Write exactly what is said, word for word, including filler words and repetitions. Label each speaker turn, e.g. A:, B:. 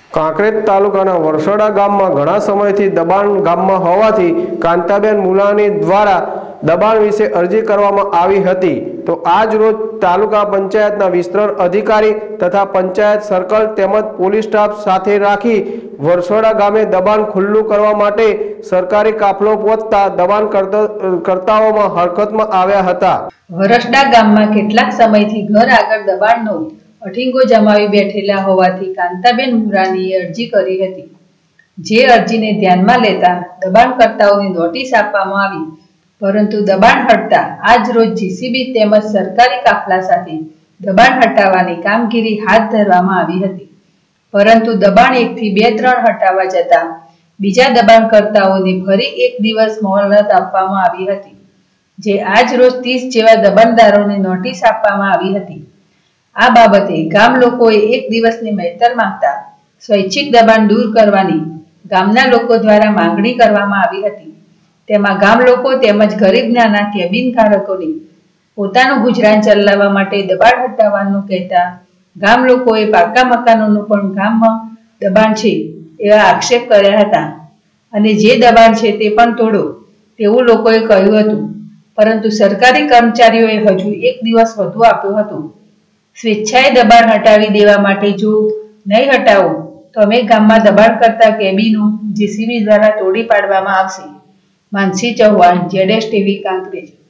A: કાંકરેજ તાલુકાના વરસોડા ગામમાં ઘણા સમયથી દબાણ ગામમાં હોવાથી કાંતાબેન મુલાણી દ્વારા દબાણ વિશે અરજી કરવામાં આવી હતી। તો આજ રોજ તાલુકા પંચાયતના વિસ્તરણ અધિકારી તથા પંચાયત સર્કલ તેમજ પોલીસ સ્ટાફ સાથે રાખી વરસોડા ગામે દબાણ ખુલ્લું કરવા માટે સરકારી કાફલો પહોંચતા દબાણ કરતાઓમાં હરકતમાં આવ્યા હતા।
B: વરસડા ગામમાં કેટલાક સમયથી ઘર આગળ દબાણનો અઠીંગો જમાવી બેઠેલા હોવાથી કાંતાબેન મુરાણીએ અરજી કરી હતી, જે અરજીને ધ્યાનમાં લેતા દબાણકર્તાઓને નોટિસ આપવામાં આવી, પરંતુ દબાણ હટતા આજ રોજ જીસીબી તેમજ સરકારી કાફલા સાથે દબાણ હટાવવાની કામગીરી હાથ ધરવામાં આવી હતી, પરંતુ દબાણ એકથી બે ત્રણ હટાવવા જતા બીજા દબાણકર્તાઓને ફરી એક દિવસ મોહલત આપવામાં આવી હતી, જે આજ રોજ ત્રીસ જેવા દબાણદારોને નોટિસ આપવામાં આવી હતી। આ બાબતે ગામ લોકોએ એક દિવસની મહેતર માંગતા સ્વૈચ્છિક દબાણ દૂર કરવાની ગામના લોકો દ્વારા માંગણી કરવામાં આવી હતી। તેમાં ગામ લોકો તેમજ ગરીબ નાના કેબિન ધારકોને પોતાનું ગુજરાન ચલાવવા માટે દબાણ હટાવવાનું કહેતા ગામ લોકોએ પાકા મકાનોનું પણ ગામમાં દબાણ છે એવા આક્ષેપ કર્યા હતા અને જે દબાણ છે તે પણ તોડો તેવું લોકોએ કહ્યું હતું, પરંતુ સરકારી કર્મચારીઓએ હજુ એક દિવસ વધુ આપ્યો હતો। સ્વેચ્છાએ દબાણ હટાવી દેવા માટે જો નહીં હટાવો તો અમે ગામમાં દબાણ કરતા કેબિનો જીસીબી દ્વારા તોડી પાડવામાં આવશે। માનસી ચૌહાણ, જેડેશ ટીવી, કાંકરેજ।